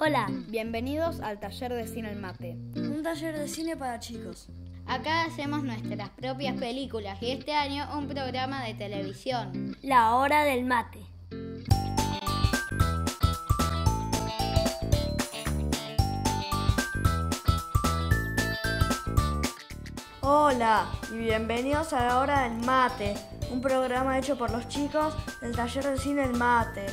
Hola, bienvenidos al taller de cine El Mate. Un taller de cine para chicos. Acá hacemos nuestras propias películas y este año un programa de televisión. La hora del mate. Hola y bienvenidos a la hora del mate, un programa hecho por los chicos del taller de cine El Mate.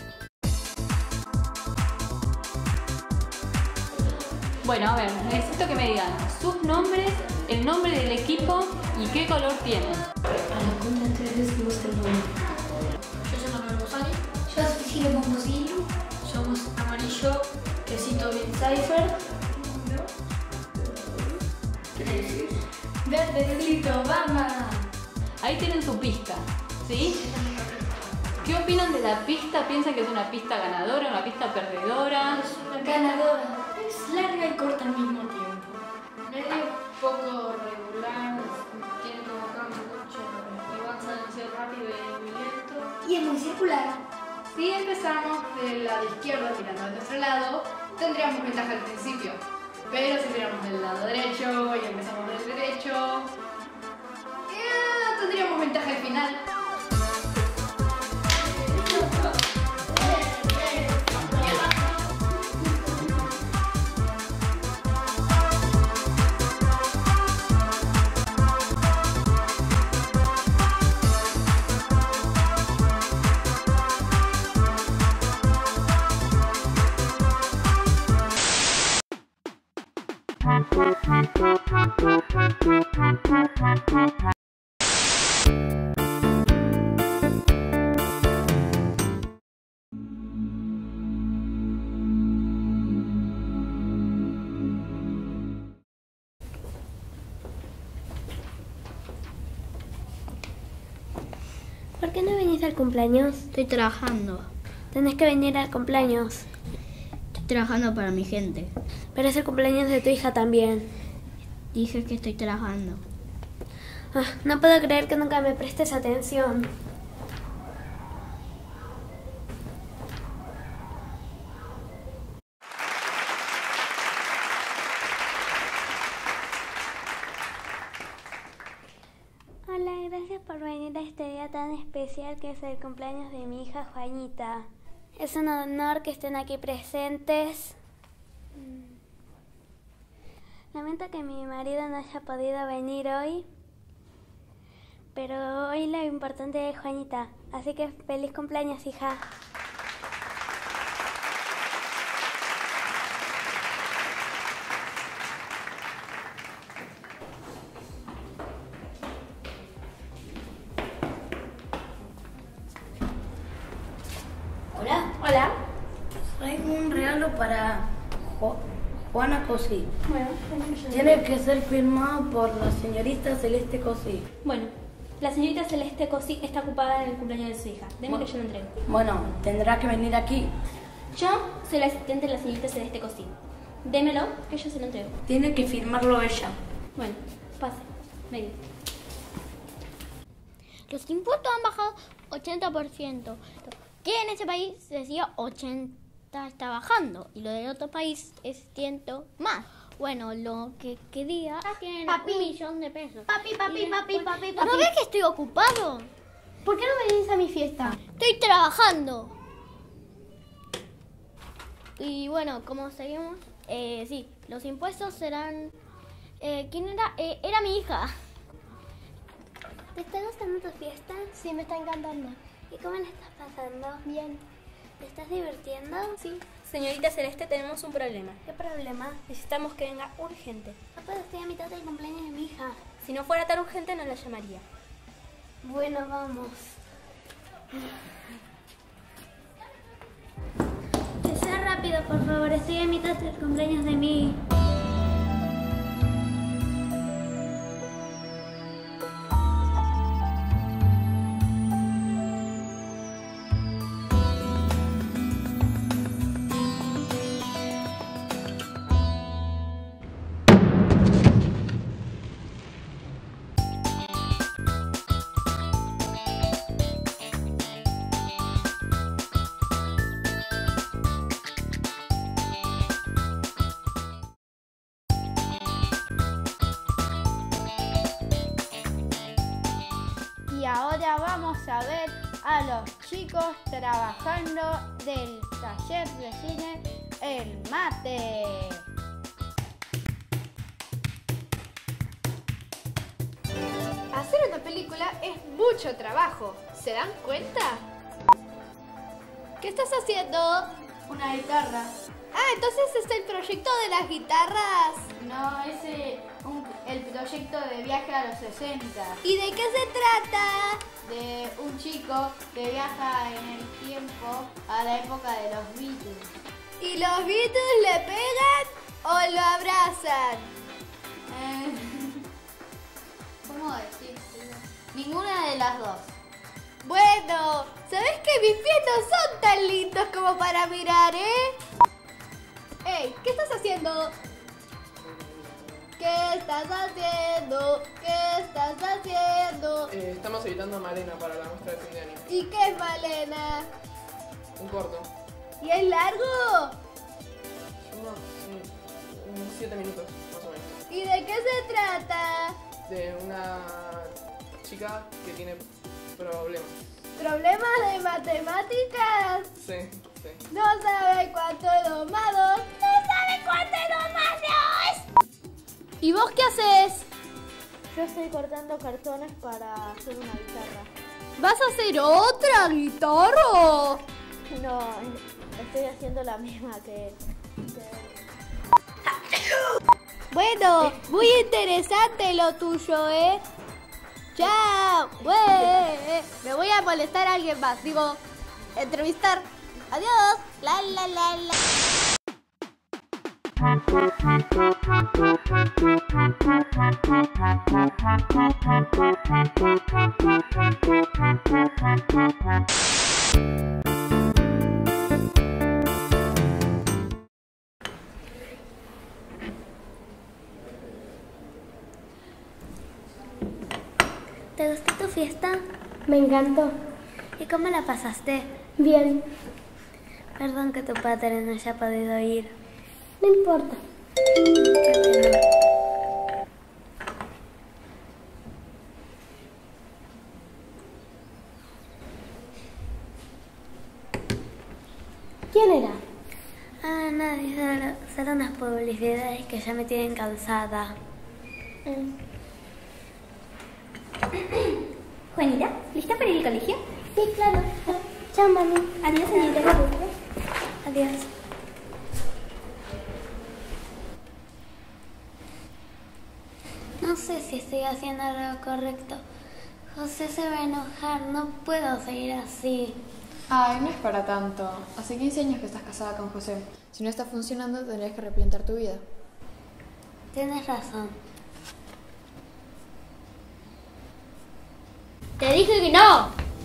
Bueno, a ver, necesito que me digan sus nombres, el nombre del equipo y qué color tienen. A la cuenta de 3 decimos el nombre. Yo soy Manuel Rosales. Yo soy Cecilia Pomposillo. Somos Amarillo, Quesito Bill Cipher. Verdecito, vamos. Ahí tienen su pista, ¿sí? ¿Qué opinan de la pista? ¿Piensan que es una pista ganadora, una pista perdedora? Es una ganadora. Es larga y corta al mismo tiempo. Medio poco regular, tiene como cambio mucho. Igual sale demasiado rápido y muy lento. Y es muy circular. Si empezamos de la izquierda tirando de nuestro lado, tendríamos ventaja al principio. Pero si tiramos del lado derecho y empezamos del derecho, tendríamos ventaja al final. ¿Por qué no venís al cumpleaños? Estoy trabajando. Tenés que venir al cumpleaños. Estoy trabajando para mi gente. Pero es el cumpleaños de tu hija también. Dije que estoy trabajando. No puedo creer que nunca me prestes atención. Hola, gracias por venir a este día tan especial que es el cumpleaños de mi hija Juanita. Es un honor que estén aquí presentes. Lamento que mi marido no haya podido venir hoy, pero hoy lo importante es Juanita, así que feliz cumpleaños, hija. Hola. Hola. Traigo un regalo para Juana Cosí. Bueno, Tiene que ser firmado por la señorita Celeste Cosí. Bueno, la señorita Celeste Cosí está ocupada en el cumpleaños de su hija. Deme que yo lo entrego. Bueno, tendrá que venir aquí. Yo soy la asistente de la señorita Celeste Cosí. Démelo, que yo se lo entrego. Tiene que firmarlo ella. Bueno, pase. Venga. Los impuestos han bajado 80%. ¿Qué en ese país decía 80 está bajando? Y lo del otro país es 100 más. Bueno, lo que quería tiene Papi. 1.000.000 de pesos. Papi. ¿No ves que estoy ocupado? ¿Por qué no venís a mi fiesta? Estoy trabajando. Y bueno, como seguimos, sí, los impuestos serán... ¿quién era? Era mi hija. ¿Te está gustando tu fiesta? Sí, me está encantando. ¿Y cómo la estás pasando? Bien. ¿Te estás divirtiendo? Sí. Señorita Celeste, tenemos un problema. ¿Qué problema? Necesitamos que venga urgente. No puedo, estoy a mitad del cumpleaños de mi hija. Si no fuera tan urgente, no la llamaría. Bueno, vamos. Que sea rápido, por favor. Estoy a mitad del cumpleaños de mi... a ver a los chicos trabajando del taller de cine El Mate. Hacer una película es mucho trabajo. ¿Se dan cuenta? ¿Qué estás haciendo? Una guitarra. Ah, entonces es el proyecto de las guitarras. No, el proyecto de viaje a los 60. ¿Y de qué se trata? De un chico que viaja en el tiempo a la época de los Beatles. ¿Y los Beatles le pegan o lo abrazan? ¿Cómo decirlo? Ninguna de las dos. Bueno, ¿sabes que mis pies no son tan lindos como para mirar, Ey, ¿qué estás haciendo? ¿Qué estás haciendo? ¿Qué estás haciendo? Estamos editando a Malena para la muestra de fin de año. ¿Y qué es Malena? Un corto. ¿Y es largo? Unos 7 minutos, más o menos. ¿Y de qué se trata? De una chica que tiene problemas. ¿Problemas de matemáticas? Sí. No sabe cuánto es 2 más 2. No sabe cuánto es 2 más 2. ¿Y vos qué haces? Yo estoy cortando cartones para hacer una guitarra. ¿Vas a hacer otra guitarra? No, estoy haciendo la misma que... Bueno, muy interesante lo tuyo, Chao. Me voy a molestar a alguien más. Digo, entrevistar. Adiós. La, la, la, la. ¿Te gustó tu fiesta? Me encantó. ¿Y cómo la pasaste? Bien. Perdón que tu padre no haya podido ir. No importa. Qué bueno. ¿Quién era? Ah, nadie, solo unas publicidades que ya me tienen cansada. Juanita, ¿lista para ir al colegio? Sí, claro. Chao, mami. Adiós, señorita. Adiós. No sé si estoy haciendo algo correcto. José se va a enojar, no puedo seguir así. Ay, no es para tanto. Hace 15 años que estás casada con José. Si no está funcionando, tendrías que replantear tu vida. Tienes razón. ¡Te dije que no!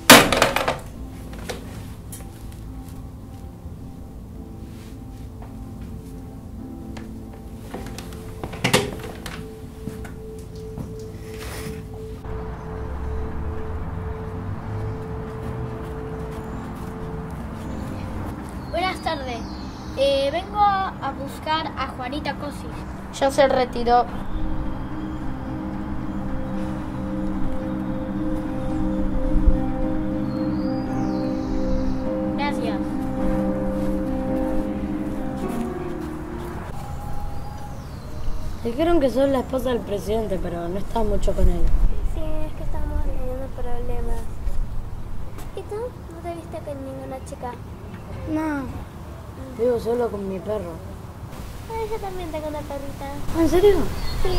Buenas tardes. Vengo a buscar a Juanita Cosis. Ya se retiró. Gracias. Dijeron que sos la esposa del presidente, pero no estás mucho con él. Sí, es que estamos teniendo problemas. ¿Y tú? ¿No te viste con ninguna chica? No. Vivo solo con mi perro. Ah, yo también tengo una perrita. ¿Ah, ¿en serio? Sí.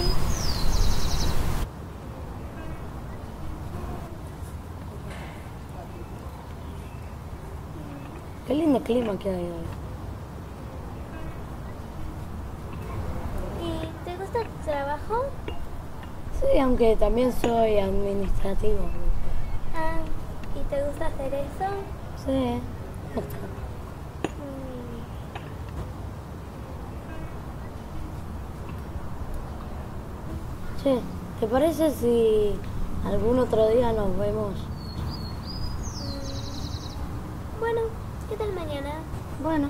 Qué lindo clima que hay hoy. ¿Y te gusta tu trabajo? Sí, aunque también soy administrativo. Ah, ¿y te gusta hacer eso? Sí, me gusta. Che, ¿te parece si algún otro día nos vemos? Bueno, ¿qué tal mañana? Bueno.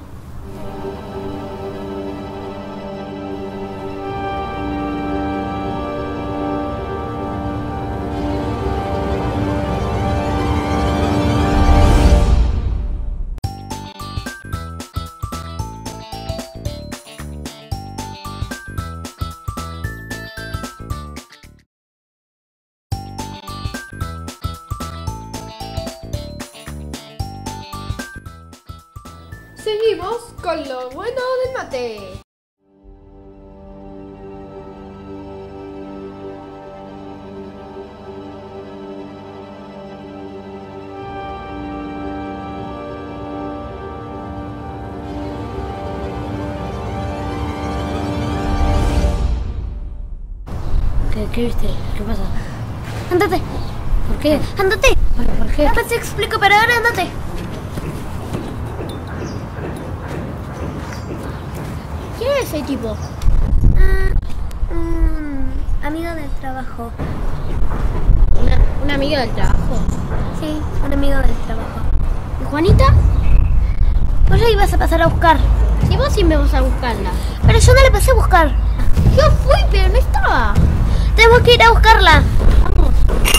seguimos con lo bueno del mate. ¿Qué viste? ¿Qué pasa? Ándate. ¿Por qué? Ándate. ¿Por qué? Después te explico, pero ahora ándate. ¿Quién es ese tipo? Un amigo del trabajo. ¿Una amiga del trabajo? Sí, un amigo del trabajo. ¿Y Juanita? Vos la ibas a pasar a buscar. Si vos sí me vas a buscarla. Pero yo no la pasé a buscar. Yo fui, pero no estaba. Tenemos que ir a buscarla. Vamos.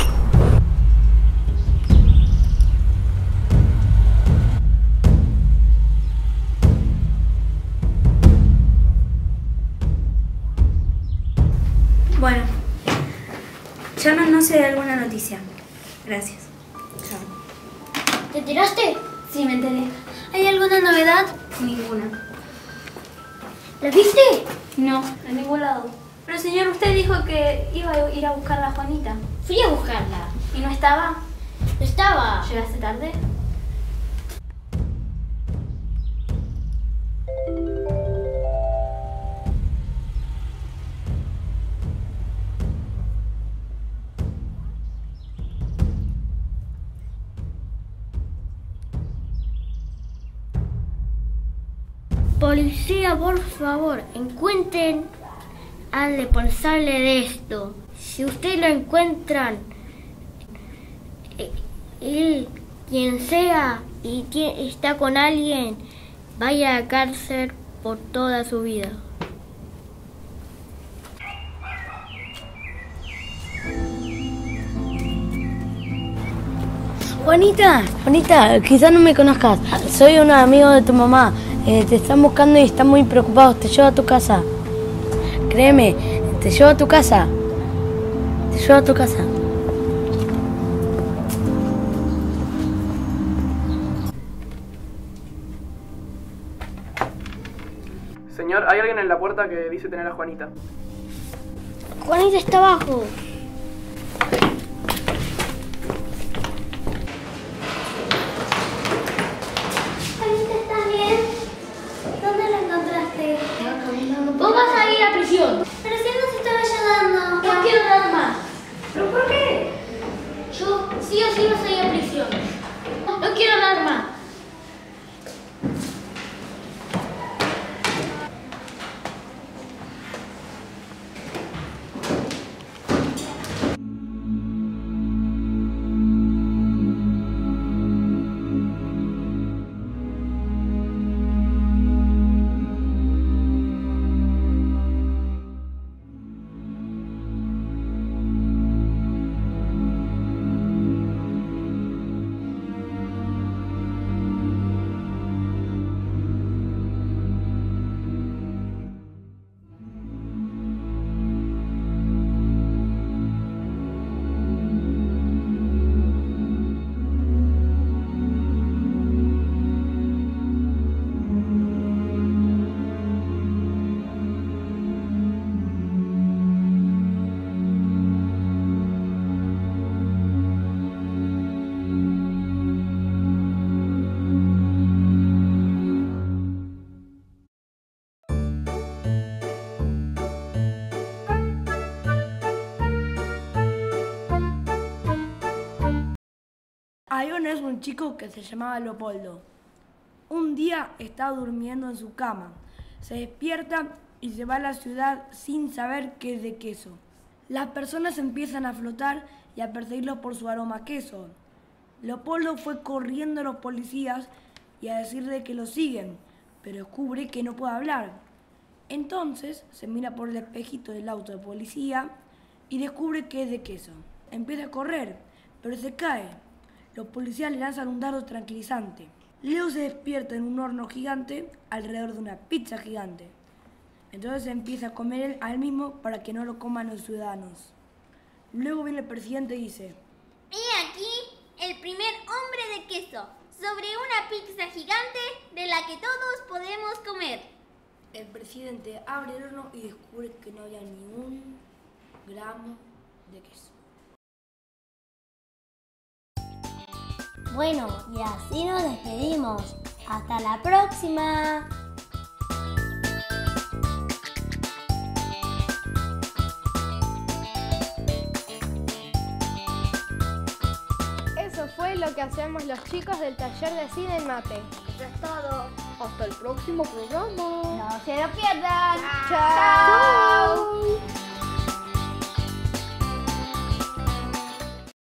Bueno, llámanos si hay alguna noticia. Gracias. Chao. ¿Te enteraste? Sí, me enteré. ¿Hay alguna novedad? Ninguna. ¿La viste? No, en ningún lado. Pero señor, usted dijo que iba a ir a buscar a Juanita. Fui a buscarla. ¿Y no estaba? No estaba. ¿Llegaste tarde? Policía, por favor, encuentren al responsable de esto. Si ustedes lo encuentran, él, quien sea, y está con alguien, vaya a la cárcel por toda su vida. Juanita, quizás no me conozcas. Soy un amigo de tu mamá. Te están buscando y están muy preocupados. Te llevo a tu casa. Créeme, te llevo a tu casa. Te llevo a tu casa. Señor, hay alguien en la puerta que dice tener a Juanita. Juanita está abajo. ¿Estás bien? ¿Dónde la encontraste? Vos vas a ir a prisión. Pero si él nos estaba ayudando. No quiero nada más. ¿Pero por qué? Yo sí o sí vas a ir a prisión. No quiero nada más. Había una vez un chico que se llamaba Leopoldo. Un día estaba durmiendo en su cama. Se despierta y se va a la ciudad sin saber qué es de queso. Las personas empiezan a flotar y a perseguirlo por su aroma a queso. Leopoldo fue corriendo a los policías y a decirle que lo siguen, pero descubre que no puede hablar. Entonces se mira por el espejito del auto de policía y descubre que es de queso. Empieza a correr, pero se cae. Los policías le lanzan un dardo tranquilizante. Leo se despierta en un horno gigante alrededor de una pizza gigante. Entonces empieza a comer él al mismo para que no lo coman los ciudadanos. Luego viene el presidente y dice: He aquí el primer hombre de queso. sobre una pizza gigante de la que todos podemos comer. El presidente abre el horno y descubre que no había ni un gramo de queso. Bueno, y así nos despedimos. ¡Hasta la próxima! Eso fue lo que hacemos los chicos del taller de cine en mate. Eso es todo. Hasta el próximo programa. No se lo pierdan. ¡Chao!